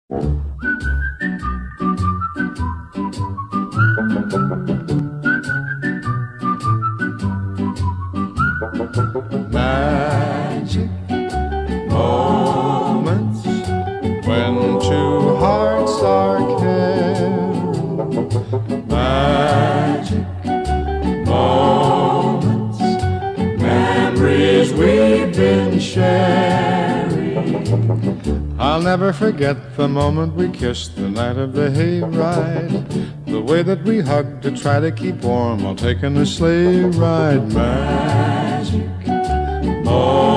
Magic moments when two hearts are caring. Magic moments, memories we've been sharing. I'll never forget the moment we kissed the night of the hayride, the way that we hugged to try to keep warm while taking the sleigh ride. Magic moments